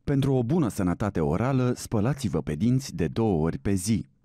Pentru o bună sănătate orală, spălați-vă pe dinți de 2 ori pe zi.